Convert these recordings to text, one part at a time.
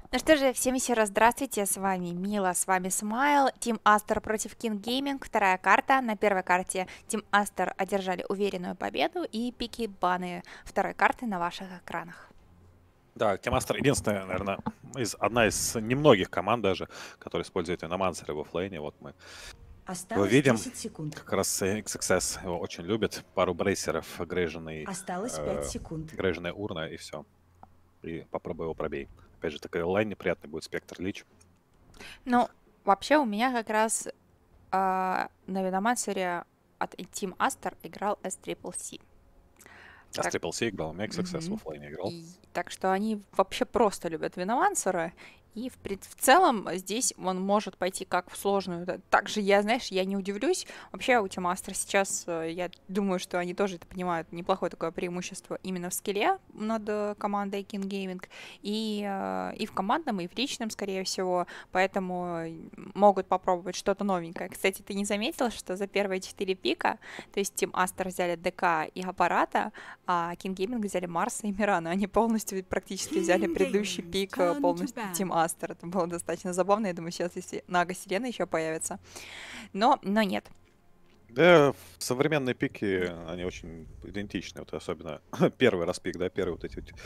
Ну что же, всем еще раз здравствуйте, с вами Мила, с вами Смайл, Team Aster против King Gaming, вторая карта. На первой карте Team Aster одержали уверенную победу и пики баны второй карты на ваших экранах. Да, Teammaster единственная, наверное, одна из немногих команд даже, которая использует Venomancer в оффлейне. Вот мы его Осталось видим. 10 секунд. Как раз XXS его очень любит. Пару брейсеров, Осталось 5 секунд. грейженная урна и все. И попробуй его пробей. Опять же, такой лайн неприятный будет, Спектр Лич. Ну, вообще у меня как раз на Виномансере от Team Aster играл SCCC. А с Так, Triple C играл, у меня XXS в мгм. оффлейне играл. Так что они вообще просто любят Виномансера. И в целом здесь он может пойти как в сложную. Также я, знаешь, я не удивлюсь. Вообще у Тимастера сейчас, я думаю, что они тоже это понимают, неплохое такое преимущество именно в скилле над командой King Gaming. И в командном, и в личном, скорее всего. Поэтому могут попробовать что-то новенькое. Кстати, ты не заметил, что за первые 4 пика, то есть Team Aster взяли ДК и аппарата, а King Gaming взяли Марса и Мирана. Они полностью практически взяли предыдущий пик полностью Team Aster. Это было достаточно забавно. Я думаю, сейчас если Нага Сирена еще появится. Но нет. Да, современные пики, они очень идентичны. Вот особенно первый раз пик, да, первые вот эти вот,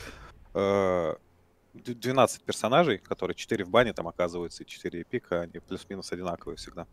12 персонажей, которые 4 в бане там оказываются, и 4 пика, они плюс-минус одинаковые всегда.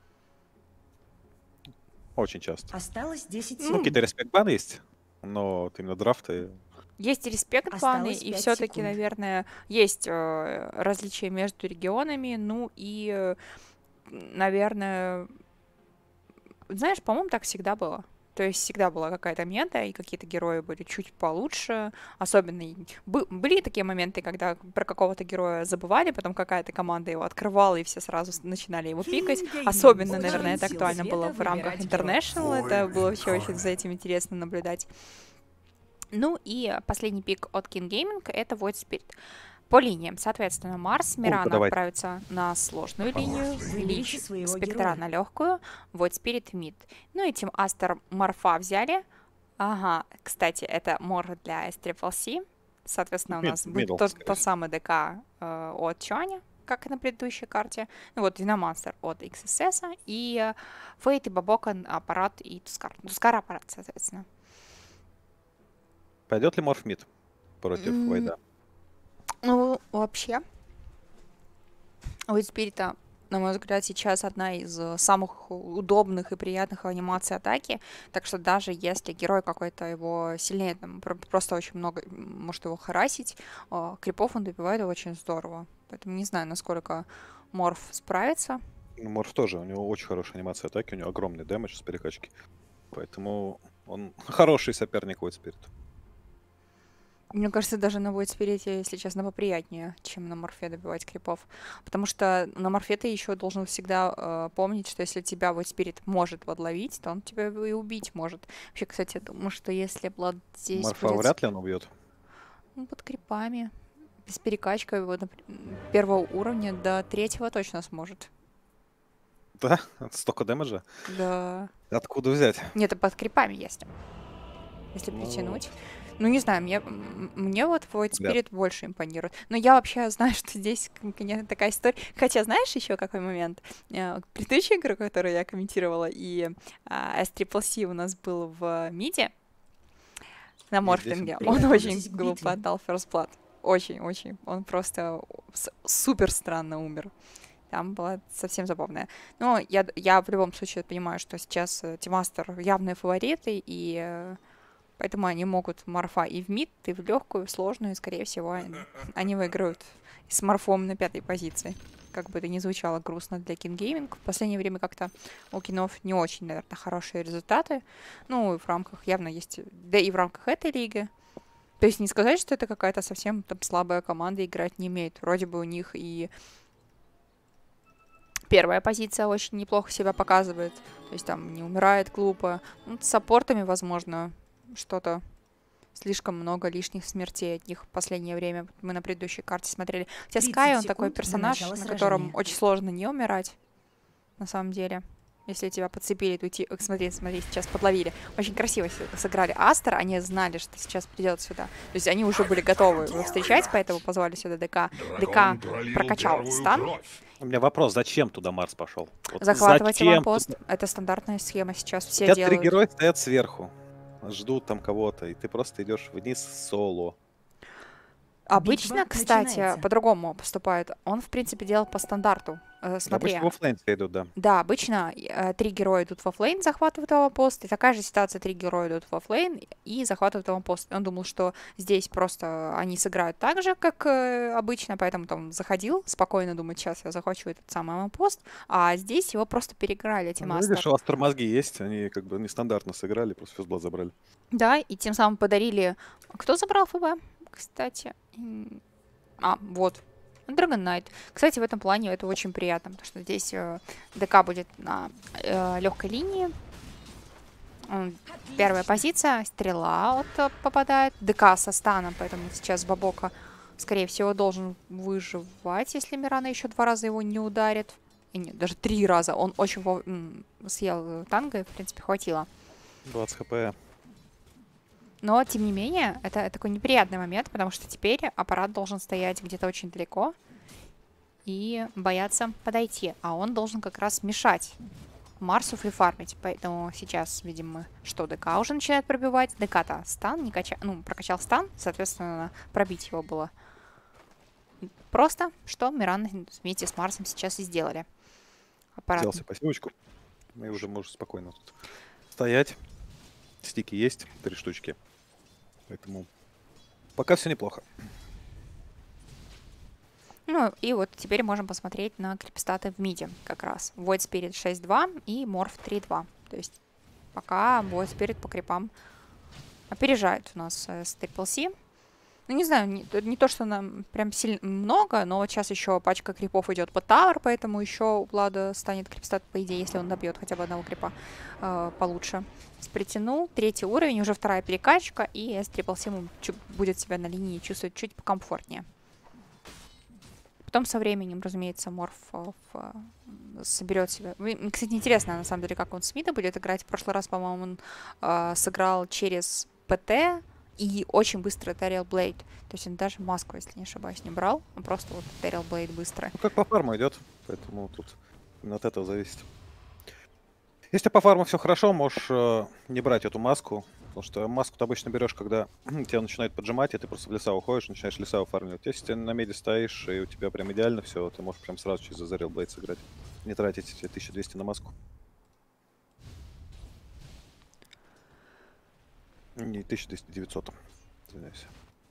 Очень часто. Осталось 10 Ну, секунд. какие-то респект-баны есть, но вот именно драфты... Есть респект баны, Осталось и 5 все-таки, секунд. наверное, есть различия между регионами. Ну и, наверное, знаешь, по-моему, так всегда было. То есть всегда была какая-то мета, и какие-то герои были чуть получше. Особенно были такие моменты, когда про какого-то героя забывали, потом какая-то команда его открывала, и все сразу начинали его пикать. Особенно, наверное, это актуально было в рамках International. Это было вообще очень за этим интересно наблюдать. Ну и последний пик от King Gaming — это Void Spirit. По линиям, соответственно, Марс, Ульта Мирана давай. отправится на сложную линию, Выберите Лич, своего Спектра героя. на легкую, Void Spirit в мид. Ну и Team Aster Морфа взяли. Ага, кстати, это Мор для SCCC. Соответственно, у нас будет Мидл, тот, скорее тот всего. самый ДК от Чуаня, как и на предыдущей карте. Ну вот Динамастер от XSS, и Фейт и Бабокан аппарат и Тускар. Тускар аппарат, соответственно. Пойдет ли Морф мид против М, Вайда? Ну, вообще, у Спирита, на мой взгляд, сейчас одна из самых удобных и приятных анимаций атаки. Так что даже если герой какой-то его сильнее, там, просто очень много может его харасить, крипов он добивает очень здорово. Поэтому не знаю, насколько Морф справится. Ну, Морф тоже, у него очень хорошая анимация атаки, у него огромный дэмэдж с перекачки. Поэтому он хороший соперник Void Spirit. Мне кажется, даже на Void Spirit, если честно, поприятнее, чем на Морфе добивать крипов. Потому что на Морфе ты еще должен всегда помнить, что если тебя Void Spirit может подловить, то он тебя и убить может. Вообще, кстати, я думаю, что если Влад здесь Морфа будет вряд ли он убьет. под крипами, без перекачкой его первого уровня до третьего точно сможет. Да? Столько дэмэджа? Да. Откуда взять? Нет, это под крипами, если Ну, притянуть. Ну, не знаю, мне вот Void вряд ли. Spirit больше импонирует. Но я вообще знаю, что здесь, конечно, такая история. Хотя, знаешь, еще какой момент? Предыдущую игру, которую я комментировала, и SCCC у нас был в миде на И здесь морфлинге, он очень Приготовьтесь к глупо битве. отдал First Blood. Очень-очень. Он просто супер странно умер. Там была совсем забавная. Но я в любом случае понимаю, что сейчас Тимастер явные фавориты, и поэтому они могут Марфа и в мид, и в легкую, в сложную, и, скорее всего, они выиграют с Марфом на пятой позиции. Как бы это ни звучало грустно для King Gaming. В последнее время как-то у кинов не очень, наверное, хорошие результаты. Ну, и в рамках явно есть... Да и в рамках этой лиги. То есть не сказать, что это какая-то совсем там слабая команда, играть не имеет. Вроде бы у них и первая позиция очень неплохо себя показывает. То есть там не умирает глупо. Ну, с саппортами, возможно, что-то слишком много лишних смертей от них в последнее время. Мы на предыдущей карте смотрели. Хотя 30 Скай, он такой секунд до персонаж, начала на котором сражения. очень сложно не умирать, на самом деле. Если тебя подцепили, то уйти. Смотри, сейчас подловили. Очень красиво сыграли Астер. Они знали, что сейчас придет сюда. То есть они уже были готовы его встречать, поэтому позвали сюда ДК. ДК прокачал стан. У меня вопрос, зачем туда Марс пошел? Вот Захватывать аванпост. Это стандартная схема сейчас. Все тебя делают. 3 героя стоят сверху, ждут там кого-то, и ты просто идешь вниз соло. Обычно, Битва кстати, начинается. по-другому поступает. Он, в принципе, делал по стандарту. Смотри. Обычно в оффлейн все идут, да. Да, обычно 3 героя идут в оффлейн, захватывают аванпост, и такая же ситуация, 3 героя идут в оффлейн и захватывают аванпост. И он думал, что здесь просто они сыграют так же, как обычно, поэтому там заходил, спокойно думает, сейчас я захвачу этот самый аванпост, а здесь его просто переиграли, эти Ну, мастеры. видишь, у Астер мозги есть, они как бы нестандартно сыграли, просто физблат забрали. Да, и тем самым подарили... Кто забрал ФБ, кстати? Вот. Dragon Knight. Кстати, в этом плане это очень приятно, потому что здесь ДК будет на легкой линии. Первая позиция. Стрела попадает. ДК со станом, поэтому сейчас Бабока, скорее всего, должен выживать, если Мирана еще 2 раза его не ударит. И нет, даже 3 раза. Он очень съел танго, и, в принципе, хватило. 20 хп. Но, тем не менее, это такой неприятный момент, потому что теперь аппарат должен стоять где-то очень далеко и бояться подойти. А он должен как раз мешать Марсу фрифармить. Поэтому сейчас видим мы, что ДК уже начинает пробивать. ДК-то стан не качал, прокачал стан, соответственно, пробить его было просто, что Миран вместе с Марсом сейчас и сделали. Аппарат. Взял себе пассивочку. И уже можешь спокойно тут стоять. Стики есть, 3 штучки. Поэтому пока все неплохо. Ну, и вот теперь можем посмотреть на крипстаты в миде как раз. Void Spirit 6.2 и Morph 3.2. То есть пока Void Spirit по крипам опережает у нас с Triple C. Ну, не знаю, не то, что нам прям сильно много, но вот сейчас еще пачка крипов идет по Тавр, поэтому еще у Влада станет крипстат, по идее, если он добьет хотя бы одного крипа получше. Притянул, 3-й уровень, уже 2-я перекачка, и с Triple C будет себя на линии чувствовать чуть покомфортнее. Потом со временем, разумеется, Морф соберет себя. Кстати, интересно, на самом деле, как он с мида будет играть. В прошлый раз, по-моему, он сыграл через ПТ и очень быстро Терриал Блейд. То есть он даже маску, если не ошибаюсь, не брал. Он просто вот Терриал Блейд быстро. Ну, как по фарму идет, поэтому тут именно от этого зависит. Если по фарму все хорошо, можешь не брать эту маску. Потому что маску ты обычно берешь, когда тебя начинают поджимать, и ты просто в леса уходишь, начинаешь леса уфармливать. Если ты на меди стоишь, и у тебя прям идеально все, ты можешь прям сразу через Azarial Blade сыграть. Не тратить эти 1200 на маску. Не 1200, 900. Извиняюсь.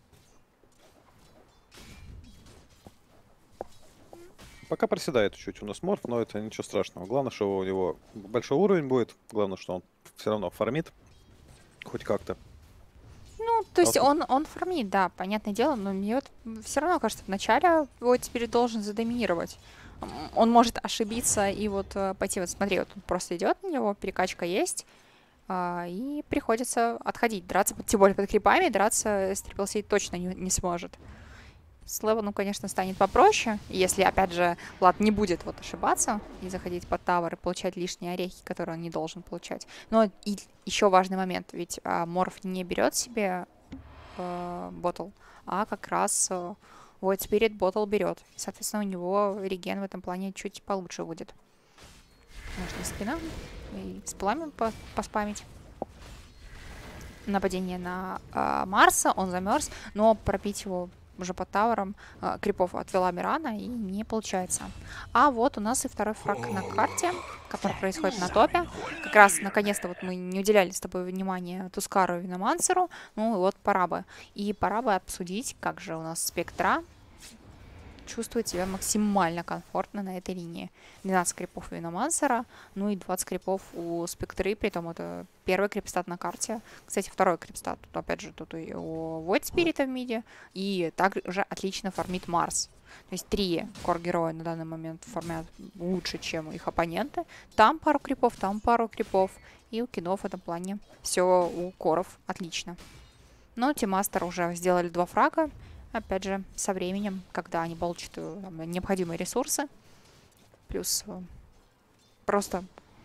Пока проседает чуть у нас морф, но это ничего страшного. Главное, что у него большой уровень будет. Главное, что он все равно фармит. Хоть как-то. Ну, то есть он фармит, да, понятное дело, но мне вот все равно кажется, вначале вот теперь должен задоминировать. Он может ошибиться и вот пойти, вот смотри, вот он просто идет на него, перекачка есть, и приходится отходить, драться, тем более под крипами, драться с Triple C точно не сможет. С Леваном, конечно, станет попроще, если, опять же, Влад не будет вот ошибаться и заходить под тавер и получать лишние орехи, которые он не должен получать. Но и еще важный момент, ведь Морф не берет себе ботл, а как раз Void Spirit ботл берет. Соответственно, у него реген в этом плане чуть получше будет. Можно спина и с пламенем поспамить. Нападение на Марса, он замерз, но пробить его уже под тавером крипов отвела Мирана, и не получается. А вот у нас и второй фраг на карте, который происходит на топе. Как раз, наконец-то, вот мы не уделяли с тобой внимания Тускару и Виномансеру. Ну, и вот пора бы. И пора бы обсудить, как же у нас Спектра чувствует себя максимально комфортно на этой линии. 12 крипов у Виномансера, ну и 20 крипов у Спектры, при том это первый крипстат на карте. Кстати, второй крипстат, тут опять же тут и у Void Spirit в миде, и также отлично фармит Марс. То есть 3 кор-героя на данный момент фармят лучше, чем их оппоненты. Там пару крипов, и у кинов в этом плане все у коров отлично. Но Тимастер уже сделали 2 фрага. Опять же, со временем, когда они получат необходимые ресурсы, плюс просто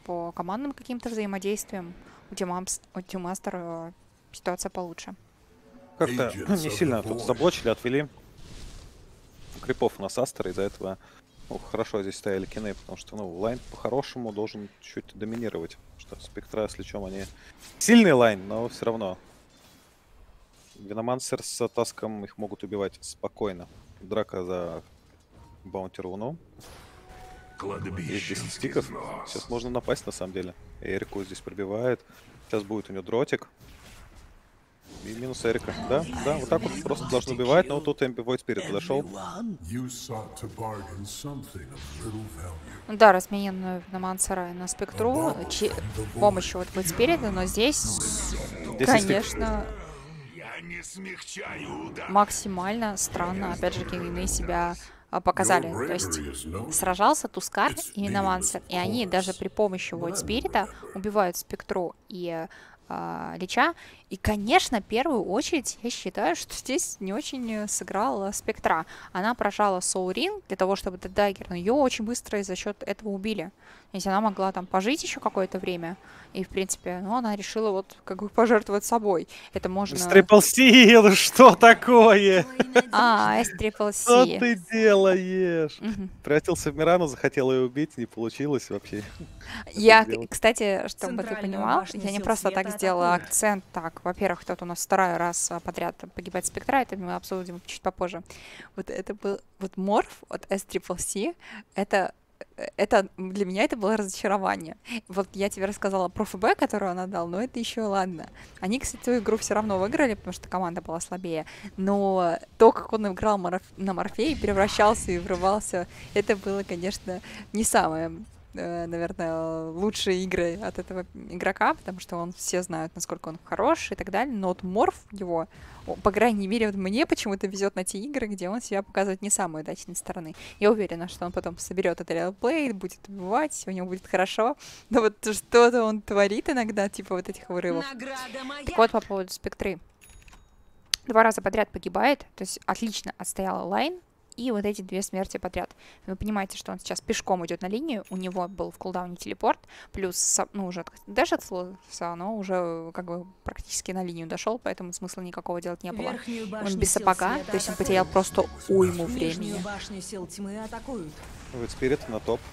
по командным каким-то взаимодействиям у Тимастера ситуация получше. Как-то не сильно тут заблочили, отвели. Крипов у нас Астер, из-за этого хорошо здесь стояли кины, потому что лайн по-хорошему должен чуть доминировать. Потому что Спектра с Личом они сильный лайн, но все равно. Виномансер с Таском их могут убивать спокойно. Драка за Баунти Руну. Есть 10 стиков. Сейчас можно напасть на самом деле. Эрику здесь пробивает. Сейчас будет у него дротик. И минус Эрика. Да, вот так вот просто должны убивать, но тут Void Spirit подошел. Да, размененную на Мансера на Спектру помощью вот Void Spirit, но здесь, конечно, максимально странно, опять же, кины себя показали. То есть сражался Тускар и Виномансер, и они даже при помощи Void Spirit убивают Спектру и Лича. И, конечно, в первую очередь я считаю, что здесь не очень сыграла Спектра. Она прожала Soul Ring для того, чтобы дать даггер, но ее очень быстро за счет этого убили. Если она могла там пожить еще какое-то время, и, в принципе, она решила вот как бы пожертвовать собой. Это можно... Triple C, что такое? Triple C. Что ты делаешь? Превратился в Мирану, захотел ее убить, не получилось вообще. Я, кстати, чтобы ты понимал, я не просто так сделала акцент. Так, во-первых, тут у нас второй раз подряд погибает Спектра, это мы обсудим чуть попозже. Вот это был вот морф от S-Triple-C, это для меня это было разочарование. Вот я тебе рассказала про ФБ, которую она дал, но это еще ладно. Они, кстати, эту игру все равно выиграли, потому что команда была слабее. Но то, как он играл на Морфее, превращался и врывался, это было, конечно, не самое, наверное, лучшие игры от этого игрока, потому что все знают, насколько он хорош и так далее. Но вот Морф его, по крайней мере, вот мне почему-то везет на те игры, где он себя показывает не самой удачной стороны. Я уверена, что он потом соберет это реалплей, будет убивать, у него будет хорошо. Но вот что-то он творит иногда, типа вот этих вырывов. Так вот, по поводу Спектры. 2 раза подряд погибает, то есть отлично отстояла лайн. И вот эти 2 смерти подряд. Вы понимаете, что он сейчас пешком идет на линию, у него был в кулдауне телепорт, плюс, уже дэш отслался, но уже как бы практически на линию дошел, поэтому смысла никакого делать не было. Он без сапога, то есть он потерял просто уйму времени. Вот Спирит на топ.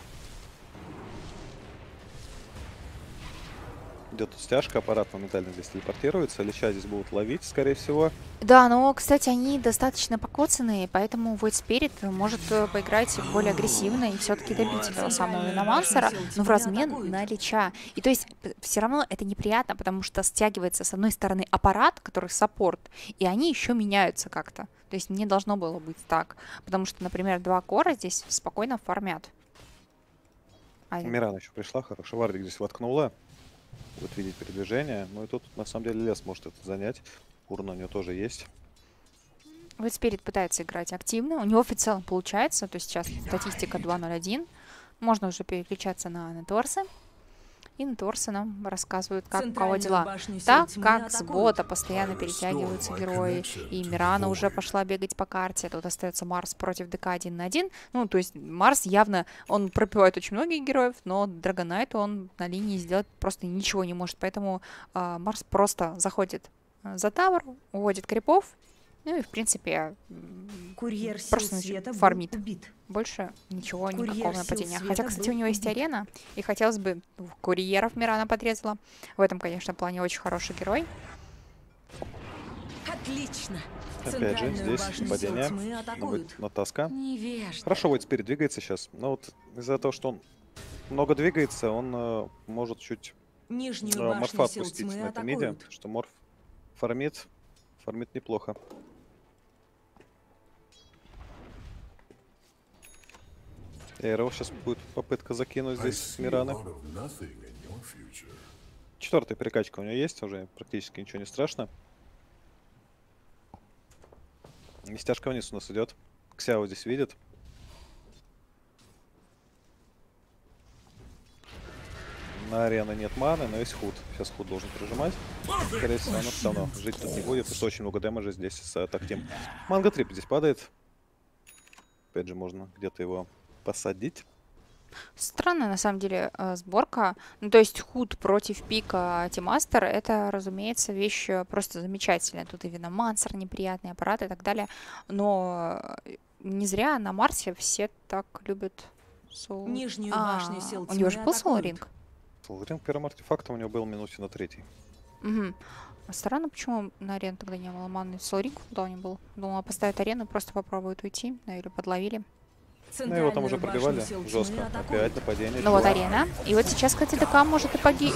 Идет стяжка, аппарат моментально здесь телепортируется, Лича здесь будут ловить, скорее всего. Да, но, кстати, они достаточно покоцанные, поэтому Void Spirit может поиграть более агрессивно и все-таки добить этого самого Виномансера, но в размен на Лича. И то есть все равно это неприятно, потому что стягивается с одной стороны аппарат, который саппорт, и они еще меняются как-то. То есть не должно было быть так, потому что, например, 2 кора здесь спокойно фармят. Мирана еще пришла, хорошо, Вардик здесь воткнула. Будет видеть передвижение. Ну и тут на самом деле лес может это занять. Урна у него тоже есть. Вот Спирит пытается играть активно. У него в целом получается. То есть сейчас статистика 2.01. Можно уже переключаться на Неторсы. И Неторсы нам рассказывают, как у кого дела. Так как с бота постоянно перетягиваются герои. И Мирана уже пошла бегать по карте. Тут остается Марс против ДК 1 на 1. Ну, то есть Марс явно, он пропивает очень многих героев, но Драгонайт он на линии сделать просто ничего не может. Поэтому Марс просто заходит за тавер, уводит крипов. Ну и, в принципе, просто фармит. Больше ничего, никакого нападения. Хотя, кстати, у него есть арена, и хотелось бы... Курьеров Мирана подрезала. В этом, конечно, плане очень хороший герой. Отлично. Опять же, здесь нападение на Таска. Хорошо, вот Спирит двигается сейчас. Но вот из-за того, что он много двигается, он может чуть морфа отпустить на этом миде, что морф фармит неплохо. Эйроу сейчас будет попытка закинуть здесь Мираны. 4-я перекачка у него есть, уже практически ничего не страшно. И стяжка вниз у нас идет. Ксяо здесь видит. На арене нет маны, но есть худ. Сейчас худ должен прижимать. Скорее всего, но все равно жить тут не будет, потому что очень много дэмэджа здесь с тактим. Манго Трип здесь падает. Опять же, можно где-то его посадить. Странная, на самом деле, сборка. Ну, то есть худ против пика Тимастер — это, разумеется, вещь просто замечательная. Тут и Виномансер неприятный, аппарат и так далее. Но не зря на Марсе все так любят Soul... Нижнюю башню сил у него же тьмы был атакуют. Soul Ring? Soul Ring первым артефактом у него был в минуте на 3. Угу. Странно, почему на арену тогда не было маны. Soul Ring куда не был? Думала, поставят арену, просто попробуют уйти. Ну, или подловили. Ну, его там уже Центральную пробивали башню сил жестко. тьмы атакуют. Опять нападение. Ну вот чувак. арена. И вот сейчас, кстати, ДК может и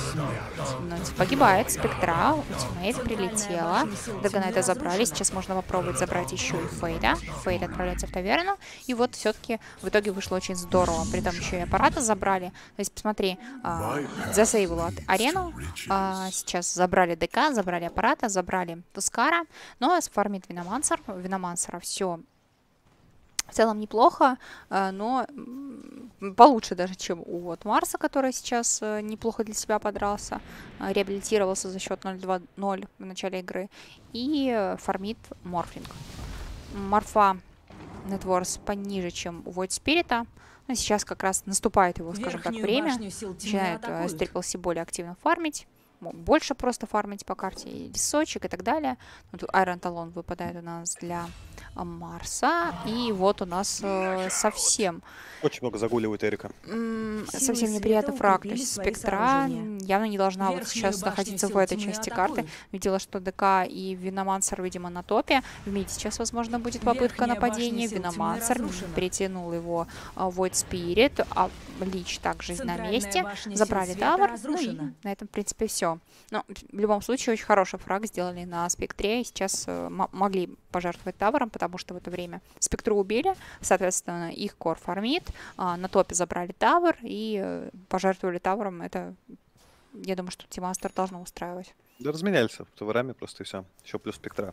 погибает. Спектра, ультимейт прилетела. Драгонайта забрали. Сейчас можно попробовать забрать еще и Фейда. Фейд отправляется в таверну. И вот все-таки в итоге вышло очень здорово. При том еще и аппарата забрали. То есть, посмотри, засейвила арену. Сейчас забрали ДК, забрали аппарата, забрали Тускара. Но сфармит Виномансер. У Виномансера все в целом неплохо, но получше даже, чем у вот Марса, который сейчас неплохо для себя подрался, реабилитировался за счет 0-2-0 в начале игры, и фармит Морфлинг. Морфа Нетворс пониже, чем у Void Spirit. Но сейчас как раз наступает его, скажем так, Верхнюю время. башню сил тьмы Начинает атакуют. с Triple C более активно фармить. Больше просто фармить по карте, и лесочек и так далее. Вот Iron Talon выпадает у нас для Марса. И вот у нас совсем Очень много загуливает Эрика. совсем света неприятный фраг. То укрепили есть свои Спектра сооружения. явно не должна вот Верхнюю сейчас башню находиться сил в этой тьмы части карты. атакуют. Видела, что ДК и Виномансер, видимо, на топе. В миде сейчас, возможно, будет попытка Верхняя нападения. башня сил тьмы Виномансер разрушена. притянул его Void Spirit, а Лич также на Центральная месте. башня сил Забрали света тавер. Ну и разрушена. на этом, в принципе, все. Но в любом случае, очень хороший фраг сделали на Спектре. И сейчас могли пожертвовать тавером, потому что в это время Спектру убили. Соответственно, их кор фармит. На топе забрали тавер и пожертвовали тавером. Это, я думаю, что Тимастер должно устраивать. Да разменялись таверами просто и все. Еще плюс Спектра.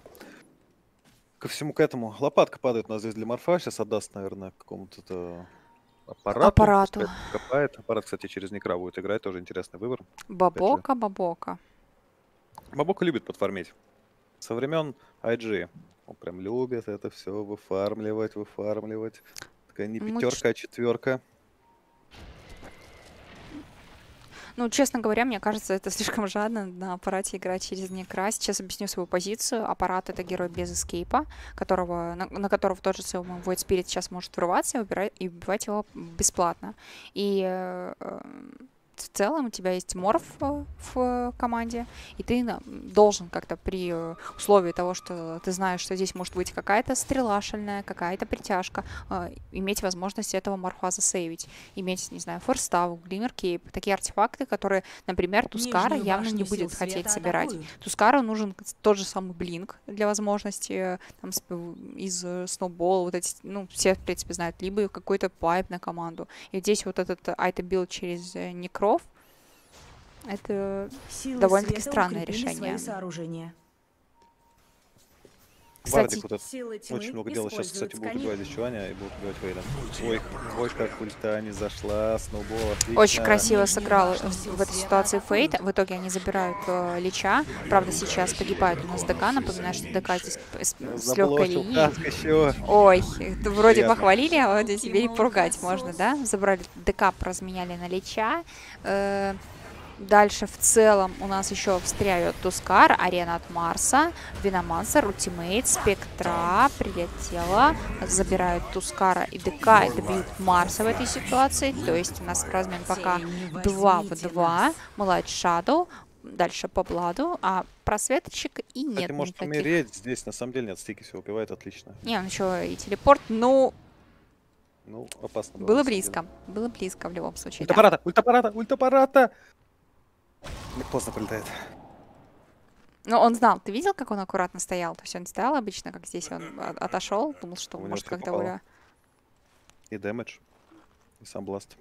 Ко всему к этому. Лопатка падает у нас здесь для Морфа. Сейчас отдаст, наверное, какому-то аппарату. Пускай копает. Аппарат, кстати, через Некра будет играть. Тоже интересный выбор. Бабока. Бабока любит подфармить. Со времен IG. Он прям любит это все выфармливать. Такая не пятерка, а четверка. Ну, честно говоря, мне кажется, это слишком жадно на аппарате играть через Некра. Сейчас объясню свою позицию. Аппарат — это герой без эскейпа, на которого тот же самый Void Spirit сейчас может врываться и убивать его бесплатно. И в целом у тебя есть морф в команде, и ты должен как-то при условии того, что ты знаешь, что здесь может быть какая-то стрела шальная, какая-то притяжка, иметь возможность этого морфа засейвить. Иметь, не знаю, форстав, глиммер кейп, такие артефакты, которые, например, Тускара Нижнюю явно башню не сил будет хотеть света собирать. атакуют. Тускару нужен тот же самый блинк для возможности там, из сноубола, вот эти, ну, все, в принципе, знают, либо какой-то пайп на команду. И здесь вот этот айтем-билд через Некров, это Силы довольно-таки света странное укрепили решение. свои сооружения. Кстати, Вардик вот это Силы тьмы очень много делает. Сейчас, кстати, используют будут убивать здесь Чуаня и будут убивать Фейда. Ой, как ульта не зашла. Сноубол, отлично. очень красиво Нижняя сыграл башня в сил этой света ситуации атакуют. Фейт. В итоге они забирают Лича. Правда, сейчас погибает у нас ДК. Напоминаю, что ДК здесь с легкой Заблочил линией. каск еще. Ой, это вроде Приятно. похвалили, а вот теперь и поругать можно, да? Забрали ДК, разменяли на Лича. Дальше в целом у нас еще встряет Тускар, арена от Марса, Виномансер, ультимейт, Спектра прилетела, забирают Тускара и ДК, и добьют Марса в этой ситуации. То есть у нас размен пока 2 в 2, Moonlight Shadow, дальше по Бладу, а просветочек и нет Кстати, может никаких. умереть. Здесь на самом деле нет, стики все убивает, отлично. Не, он еще и телепорт, ну, Ну, опасно было. было на самом близко. Было близко в любом случае. деле. Да. Ультапарата! Поздно прилетает. Ну, он знал. Ты видел, как он аккуратно стоял? То есть он стоял обычно, как здесь он отошел, думал, что У него может всё как-то попало. более... И дэмэдж. И сам бласт.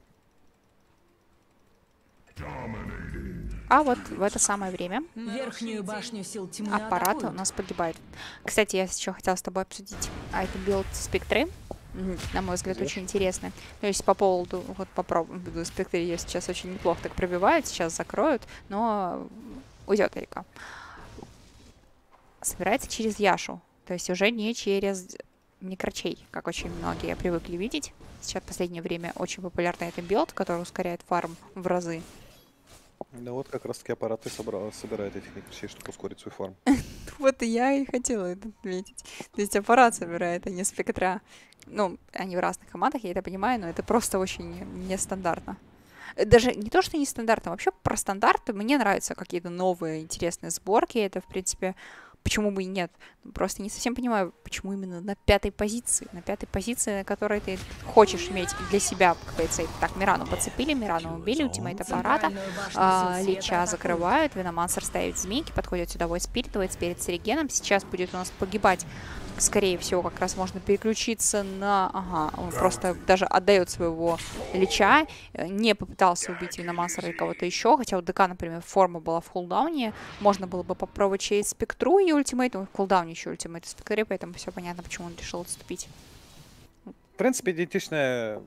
А вот в это самое время Верхнюю башню сил тьмы аппарат у атакуют. нас погибает. Кстати, я еще хотела с тобой обсудить айтем-билд Спектры. На мой взгляд, Идёшь? очень интересно. То есть по поводу, вот попробуем, Спектры ее сейчас очень неплохо так пробивают, сейчас закроют, но уйдет Эрика. Собирается через Яшу, то есть уже не через Микрочей, как очень многие привыкли видеть. Сейчас в последнее время очень популярный это билд, который ускоряет фарм в разы. Ну вот как раз таки аппарат и собирает этих микрочей, чтобы ускорить свой фарм. Вот и я и хотела это отметить. То есть аппарат собирает, а не спектра. Ну, они в разных командах, я это понимаю, но это просто очень нестандартно. Даже не то, что нестандартно, вообще про стандарты мне нравятся какие-то новые интересные сборки. Это, в принципе, почему бы и нет. Просто не совсем понимаю, почему именно на пятой позиции. На пятой позиции, на которой ты хочешь иметь для себя, как говорится, так, Мирану подцепили, Мирану убили, ультимейт аппарата, Центральную башню сил Лича света закрывают, Виномансер ставит змейки, подходит сюда Void Spirit с регеном. Сейчас будет у нас погибать. Скорее всего, как раз можно переключиться на... Ага, он просто даже отдает своего Лича. Не попытался убить Виномансера или кого-то еще. Хотя у ДК, например, форма была в кулдауне. Можно было бы попробовать через спектру и ультимейт. В кулдауне еще ультимейт в спектре, поэтому все понятно, почему он решил отступить. В принципе, идентичные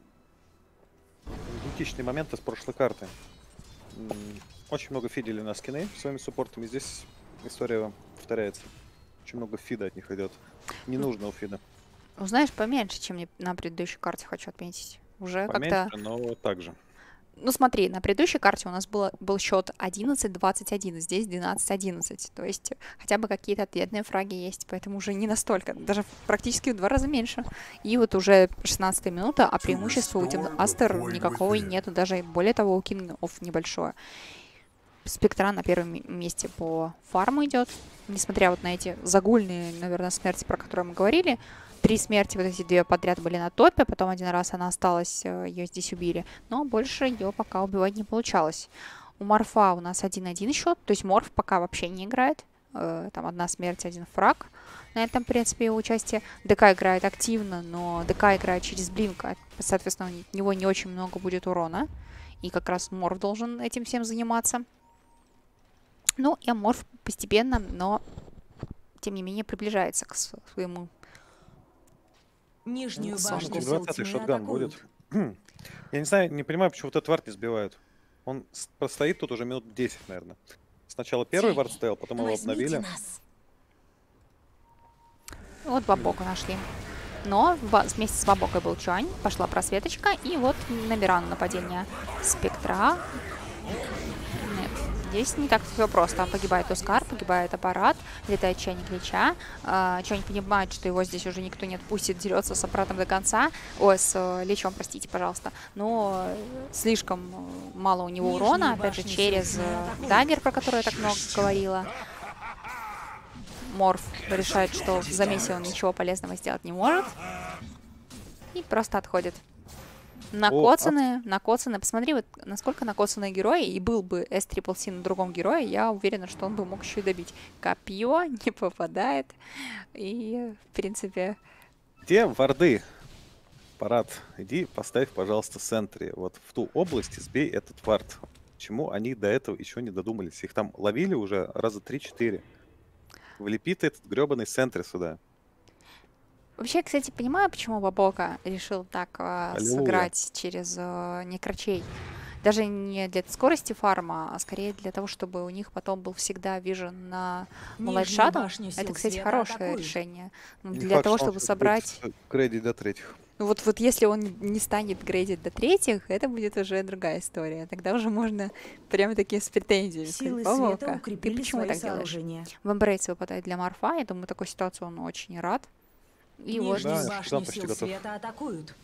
моменты с прошлой карты. Очень много фидели на скины своими суппортами. Здесь история повторяется. Очень много фида от них идет. Ненужного фида. Ну, знаешь, поменьше, чем на предыдущей карте, хочу отметить. Уже как-то... Поменьше, но также. Ну, смотри, на предыдущей карте у нас был счет 11-21, здесь 12-11. То есть хотя бы какие-то ответные фраги есть, поэтому уже не настолько, даже практически в 2 раза меньше. И вот уже 16-я минута, а преимущества у Team Aster никакого и нету, даже более того, у Кингов небольшое. Спектра на первом месте по фарму идет, несмотря вот на эти загульные, наверное, смерти, про которые мы говорили. 3 смерти, вот эти 2 подряд были на топе, потом один раз она осталась, ее здесь убили, но больше ее пока убивать не получалось. У Морфа у нас 1-1 счет, то есть Морф пока вообще не играет, там 1 смерть, 1 фраг. На этом, в принципе, его участие. ДК играет активно, но ДК играет через блинк, соответственно, у него не очень много будет урона, и как раз Морф должен этим всем заниматься. Ну, и Морф постепенно, но тем не менее приближается к своему... Нижнюю Самый башню 20-й сил тьмы шотган атакуют. будет. Я не знаю, не понимаю, почему вот этот вард не сбивают. Он простоит тут уже минут 10, наверное. Сначала первый вард стоял, потом его обновили. Вот Бабоку нашли. Но вместе с Бабокой был Чуань, пошла просветочка, и вот на Мирану нападение Спектра. Нет, здесь не так все просто. Погибает Оскар, погибает аппарат, летает Чайник Лича. Чайник понимает, что его здесь уже никто не отпустит, дерется с аппаратом до конца. Ой, с Личом, простите, пожалуйста. Но слишком мало у него урона, опять же, через даггер, про который я так много говорила. Морф решает, что в замесе он ничего полезного сделать не может. И просто отходит. Накоцанные. Посмотри, вот насколько накоцанные герои. И был бы S-Triple-C на другом герое, я уверена, что он бы мог еще и добить. Копье не попадает. И, в принципе... Где варды? Парад, иди поставь, пожалуйста, сентри. Вот в ту область сбей этот вард. Почему они до этого еще не додумались? Их там ловили уже раза 3-4. Влепит этот гребаный центр сюда. Вообще, кстати, понимаю, почему Бабока решил так сыграть через некрочей. Даже не для скорости фарма, а скорее для того, чтобы у них потом был всегда вижен на Малайшаду. Это, кстати, хорошее решение. Для того, чтобы собрать... Грейдить до третьих. Вот если он не станет грейдить до третьих, это будет уже другая история. Тогда уже можно прямо такие с претензиями Силы сказать: света Бабока, ты укрепили почему свои так делаешь? сооружения. В Эмбрейс выпадает для Морфа. Я думаю, такой ситуации он очень рад. И вот Нижнюю Да, башню Шазам почти сил готов. света атакуют.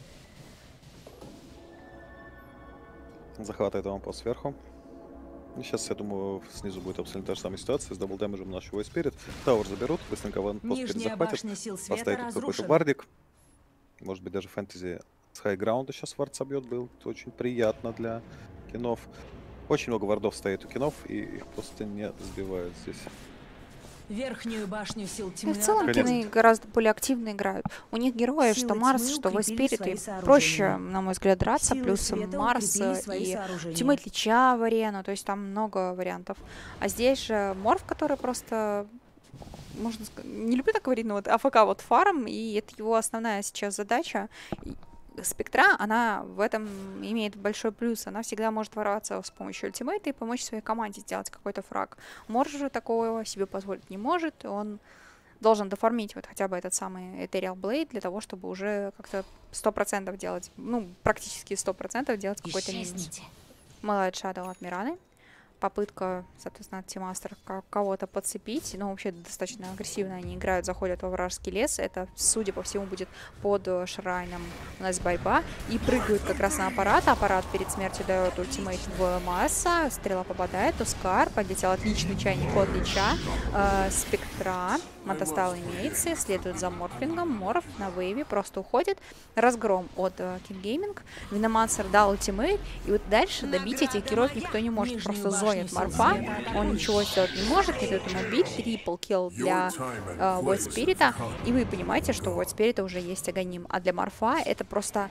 Захватывает вам по сверху. И сейчас, я думаю, снизу будет абсолютно та же самая ситуация. С даблдэмэджем нашего Spirit. Тауэр заберут, быстренько ванпост Нижняя захватят. башня сил света Поставит тут какой-то разрушена. вардик. Может быть, даже фэнтези с хайграунда сейчас вард собьет. Был это очень приятно для кинов. Очень много вардов стоит у кинов, и их просто не сбивают здесь. Верхнюю башню сил и тьмы в целом Конечно. кины гораздо более активно играют. У них герои, Силы что Марс, тьмы что укрепили Spirit, свои и сооружения. проще, на мой взгляд, драться. Силы Плюс света Марс укрепили свои и сооружения. Тимейт Лича в арену, то есть там много вариантов. А здесь же Морф, который просто... Можно сказать, не люблю так говорить, но вот АФК вот фарм, и это его основная сейчас задача. И Спектра, она в этом имеет большой плюс. Она всегда может ворваться с помощью ультимейта и помочь своей команде сделать какой-то фраг. Морж же такого себе позволить не может. Он должен дофармить вот хотя бы этот самый Ethereal Blade для того, чтобы уже как-то 100% делать, ну, практически 100% делать какой-то минус. Исчезните. Малайт Shadow от Мираны. Попытка, соответственно, от Тимастера кого-то подцепить. Но вообще достаточно агрессивно они играют, заходят во вражеский лес. Это, судя по всему, будет под Шрайном у нас Байба. И прыгают как раз на аппарат. Аппарат перед смертью дает ультимейт в Масса. Стрела попадает. Тускар. Подлетел отличный чайник от Лича. Спектра. Мотостал имеется. Следует за Морфлингом. Морф на вейве просто уходит. Разгром от King Gaming. Виномансер дал ультимейт. И вот дальше добить этих героев никто не может. Просто зонит Морфа. Он ничего сделать не может. Не дает ему бить. Трипл килл для Void Spirit. И вы понимаете, что у Void Spirit уже есть Аганим. А для Морфа это просто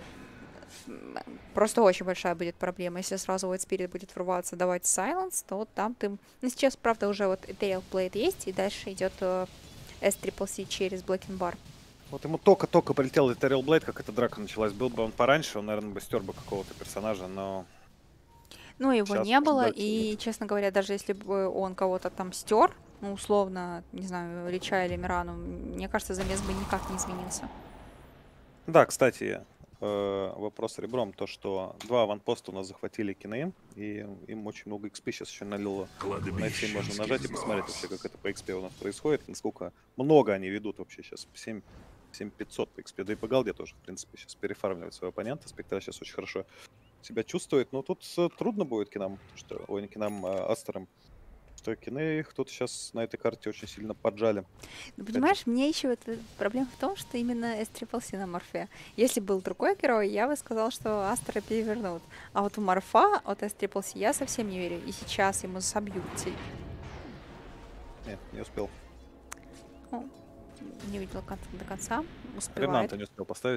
очень большая будет проблема. Если сразу Void Spirit будет врываться, давать Silence, то там ты... Ну, сейчас, правда, уже вот Ethereal Blade есть, и дальше идет SCCC через Blackened Bar. Вот ему только-только полетел Ethereal Blade, как эта драка началась. Был бы он пораньше, он, наверное, бы стер бы какого-то персонажа, но... Ну, его Сейчас не было, ждать и, нет. честно говоря, даже если бы он кого-то там стер, ну, условно, не знаю, Лича или Мирану, мне кажется, замес бы никак не изменился. Да, кстати, вопрос ребром, то, что 2 аванпоста у нас захватили Кинейм, и им очень много XP сейчас еще налило. На все можно нажать и посмотреть вообще, как это по XP у нас происходит, насколько много они ведут вообще сейчас, 7500 по XP, да и по голде тоже, в принципе, сейчас перефармливать своего оппонента. Спектра сейчас очень хорошо себя чувствует, но тут трудно будет Кинам, ой, не Кинам, а Астерам, что Киней их тут сейчас на этой карте очень сильно поджали. Ну, понимаешь, мне еще вот проблема в том, что именно SCCC на Морфе. Если был другой герой, я бы сказал, что Астера перевернут. А вот у Морфа от SCCC я совсем не верю. И сейчас ему собьют. Нет, не успел. Ну, не видел до конца. Успевает. Ремнанта не успел поставить.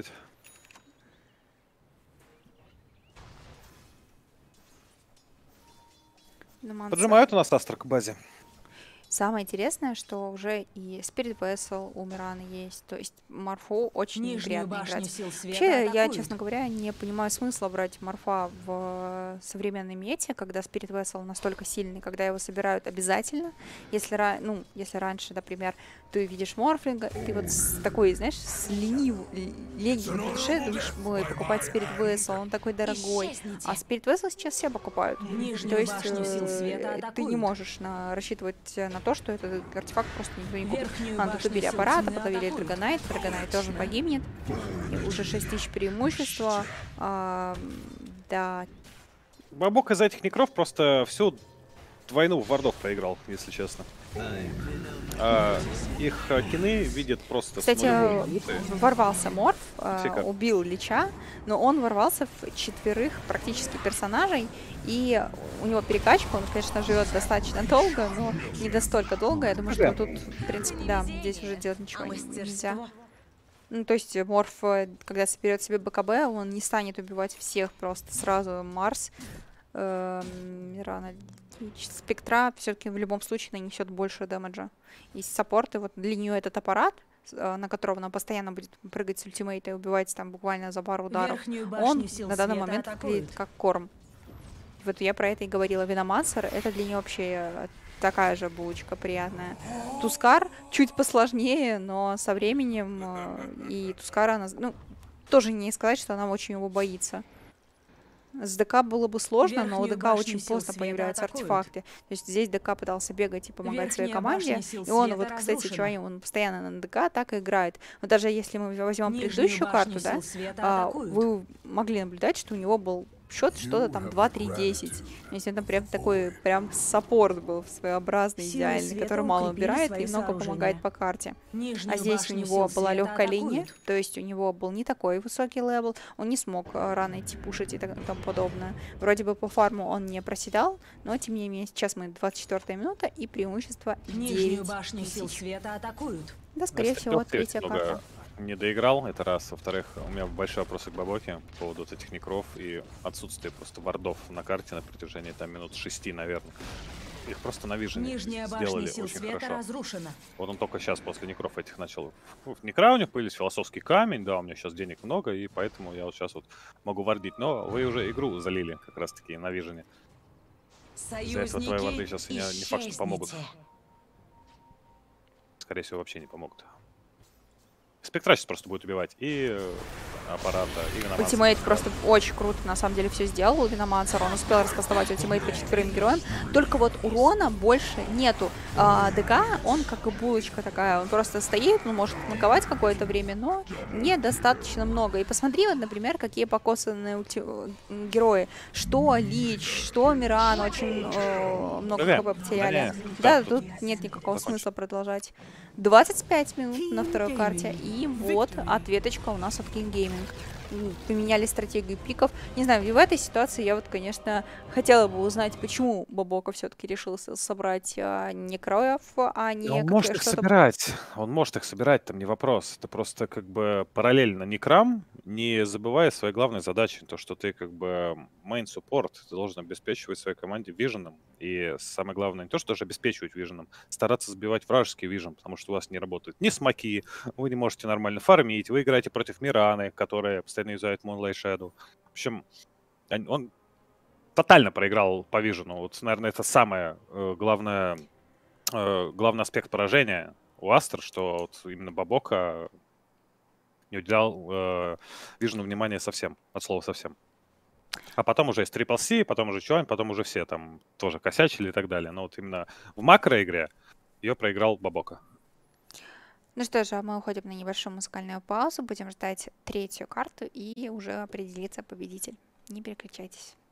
Поджимают у нас Астер к базе. Самое интересное, что уже и Spirit Vessel у Мираны есть. То есть Морфу очень Нижнюю неприятно башню играть. сил света Вообще, я, атакуют. честно говоря, не понимаю смысла брать Морфа в современной мете, когда Spirit Vessel настолько сильный, когда его собирают обязательно. Если, если раньше, например, ты видишь Морфлинга, ты вот с такой, знаешь, с ленью в душе думаешь, ой, покупать Spirit Vessel, он такой дорогой. Исчезните. А Spirit Vessel сейчас все покупают. Нижнюю То есть башню сил света ты не атакуют. можешь рассчитывать на то, что этот артефакт просто никто не купит. Верхнюю А, тут башню убили сил аппарат, тьмы подловили атакуют. Драгонайт. Драгонайт тоже погибнет. И уже 6000 преимущества. Да. Бабок из этих некров просто всю двойну в вардов проиграл, если честно. Их кины видят просто Кстати, с нулевой минуты. ворвался Морф, Фига. убил Лича, но он ворвался в 4 практически персонажей, и у него перекачка, он, конечно, живет достаточно долго, но не настолько долго. Я думаю, что тут, в принципе, да, здесь уже делать ничего нельзя. Ну, то есть Морф, когда соберет себе БКБ, он не станет убивать всех просто сразу. Марс, Мирана, Спектра все-таки в любом случае нанесет больше дэмэджа. И саппорты, вот для нее этот аппарат, на котором она постоянно будет прыгать с ультимейта и убивать там буквально за пару ударов, Верхнюю он башню сил на данный света момент атакуют. выглядит как корм. Вот я про это и говорила. Виномансер, это для нее вообще такая же булочка приятная. Тускар чуть посложнее, но со временем и Тускара, она, ну, тоже не сказать, что она очень его боится. С ДК было бы сложно, но у Верхнюю ДК башню очень сил поздно света появляются атакуют. артефакты. То есть здесь ДК пытался бегать и помогать своей Верхняя команде. башня сил И он света вот, кстати, разрушена. человек, он постоянно на ДК так и играет. Но даже если мы возьмем Нижнюю предыдущую башню карту, да, сил света атакуют. вы могли наблюдать, что у него был счет что-то там 2-3-10. То есть это прям такой прям саппорт был своеобразный, Силы идеальный, света который мало укрепили убирает свои и много сооружения. помогает по карте. Нижнюю А здесь у башню него сил была света легкая линия, атакуют. то есть у него был не такой высокий левел, он не смог рано идти пушить и тому подобное. Вроде бы по фарму он не проседал, но тем не менее сейчас мы 24-я минута и преимущество Нижнюю 9 башню сил тысяч. света атакуют. Да, скорее всего, третья немного карта. не доиграл, это раз. Во-вторых, у меня большой вопрос к Бабоке по поводу вот этих некров и отсутствие просто вардов на карте на протяжении там минут 6, наверное. Их просто на вижене Нижняя башня сделали сил очень света хорошо. разрушена. Вот он только сейчас после некров этих начал. В некра у них появились философский камень, да, у меня сейчас денег много, и поэтому я вот сейчас вот могу вардить. Но вы уже игру залили как раз-таки на вижене. Из-за этого твои варды сейчас не факт, что помогут. скорее всего, вообще не помогут. Спектра сейчас просто будет убивать и аппарата, и Виномансера. Ультимейт просто очень круто, на самом деле, все сделал у Виномансера. Он успел раскастовать ультимейт по 4 героям. Только вот урона больше нету. ДК, он как и булочка такая. Он просто стоит, ну, может наковать какое-то время, но недостаточно много. И посмотри, вот, например, какие покосанные герои. Что Лич, что Миран очень много Да, хп потеряли. да, Да, тут нет никакого закончим. смысла продолжать. 25 минут на второй карте. И вот ответочка у нас от King Gaming. Поменяли стратегию пиков. Не знаю, и в этой ситуации я вот, конечно, хотела бы узнать, почему Бобока все-таки решился собрать некроев, а не Он может их что-то... собирать. Он может их собирать, там не вопрос. Это просто как бы параллельно некрам, не забывая своей главной задачи, то, что ты как бы мейн-суппорт, ты должен обеспечивать своей команде виженом. И самое главное, не то, что даже обеспечивать виженом, стараться сбивать вражеский вижен, потому что у вас не работают ни смоки, вы не можете нормально фармить, вы играете против Мираны, которая постоянно юзает Moonlight Shadow. В общем, он тотально проиграл по вижену. Вот, наверное, это самое главное, главный аспект поражения у Астер, что вот именно Бобока не уделял вижену внимания совсем, от слова совсем. А потом уже есть Triple C, потом уже Чуань, потом уже все там тоже косячили и так далее. Но вот именно в макроигре ее проиграл Бобока. Ну что же, мы уходим на небольшую музыкальную паузу, будем ждать третью карту и уже определится победитель. Не переключайтесь.